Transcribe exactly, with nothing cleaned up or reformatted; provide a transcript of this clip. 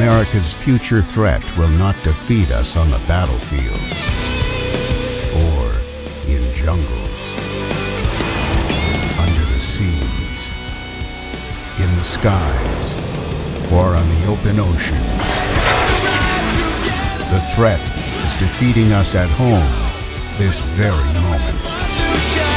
America's future threat will not defeat us on the battlefields or in jungles, under the seas, in the skies, or on the open oceans. The threat is defeating us at home this very moment.